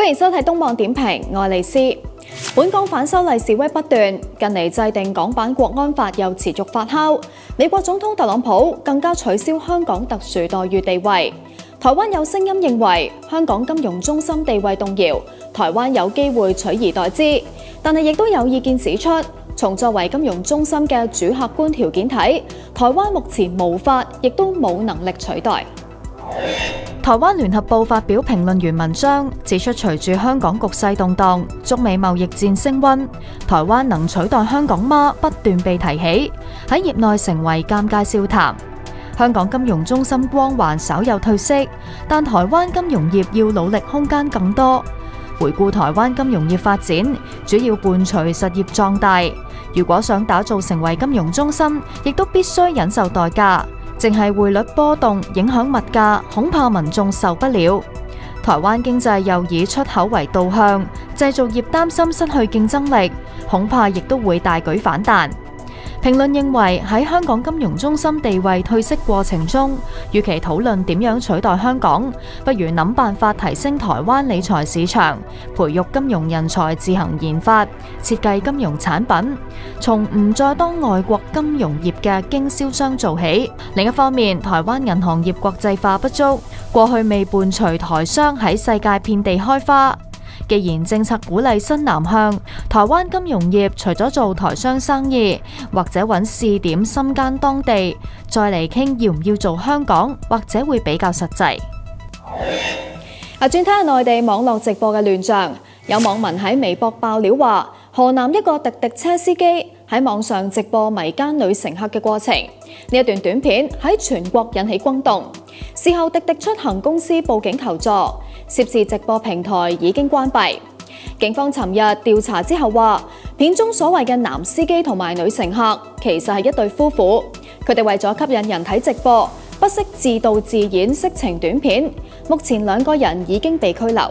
歡迎收睇東網點評，我係麗絲。本港反修例示威不斷，近嚟制定港版國安法又持續發酵。美國總統特朗普更加取消香港特殊待遇地位。台灣有聲音認為香港金融中心地位動搖，台灣有機會取而代之。但係亦都有意見指出，從作為金融中心嘅主客觀條件睇，台灣目前無法，亦都冇能力取代。台灣聯合報發表評論員文章，指出隨住香港局勢動盪，中美貿易戰升溫，台灣能取代香港嗎？不斷被提起，喺業內成為尷尬笑談。香港金融中心光環稍有褪色，但台灣金融業要努力空間更多。回顧台灣金融業發展，主要伴隨實業壯大。如果想打造成為金融中心，亦都必須忍受代價。淨係匯率波動影響物價，恐怕民眾受不了。台灣經濟又以出口為導向，製造業擔心失去競爭力，恐怕亦都會大舉反彈。評論認為喺香港金融中心地位褪色過程中，與其討論點樣取代香港，不如諗辦法提升台灣理財市場，培育金融人才自行研發、設計金融產品，從唔再當外國金融業嘅經銷商做起。另一方面，台灣銀行業國際化不足，過去未伴隨台商喺世界遍地開花。既然政策鼓勵新南向，台灣金融業除咗做台商生意，或者揾試點深耕當地，再嚟傾要唔要做香港，或者會比較實際。轉睇下內地網絡直播嘅亂象，有網民喺微博爆料話，河南一個滴滴車司機喺網上直播迷奸女乘客嘅過程，呢一段短片喺全國引起轟動。事後滴滴出行公司報警求助，涉事直播平台已經關閉。警方尋日調查之後話，片中所謂嘅男司機同埋女乘客其實係一對夫婦，佢哋為咗吸引人睇直播，不惜自導自演色情短片。目前兩個人已經被拘留。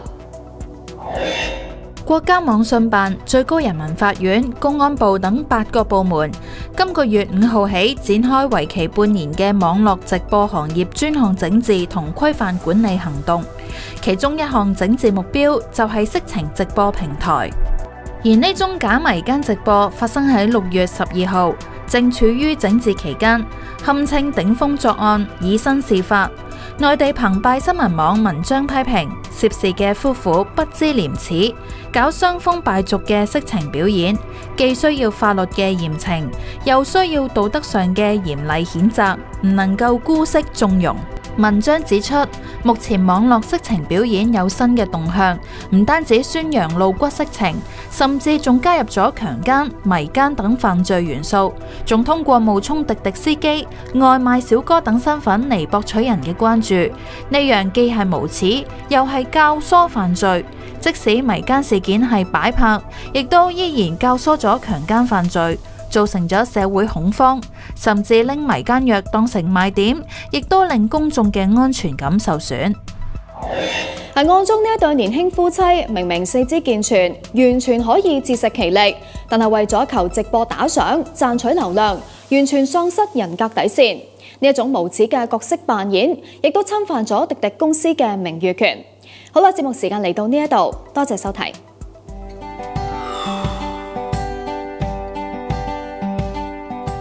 國家網信辦、最高人民法院、公安部等8個部門今個月5號起展開為期半年嘅網絡直播行業專項整治同規範管理行動，其中一項整治目標就係色情直播平台。而呢宗假迷奸直播發生喺6月12號，正處於整治期間，堪稱頂風作案，以身試法。內地澎湃新聞網文章批評涉事嘅夫婦不知廉恥，搞傷風敗俗嘅色情表演，既需要法律嘅嚴懲，又需要道德上嘅嚴厲譴責，唔能夠姑息縱容。文章指出，目前網絡色情表演有新嘅動向，唔單止宣揚露骨色情，甚至仲加入咗強姦、迷姦等犯罪元素，仲通過冒充滴滴司機、外賣小哥等身份嚟博取人嘅關注。呢樣既係無恥，又係教唆犯罪。即使迷姦事件係擺拍，亦都依然教唆咗強姦犯罪，造成咗社會恐慌，甚至拎迷姦藥當成賣點，亦都令公眾嘅安全感受損。 案中呢一對年輕夫妻明明四肢健全，完全可以自食其力，但係為咗求直播打賞、賺取流量，完全喪失人格底線。呢一種無恥嘅角色扮演，亦都侵犯咗滴滴公司嘅名譽權。好啦，節目時間嚟到呢一度，多謝收睇。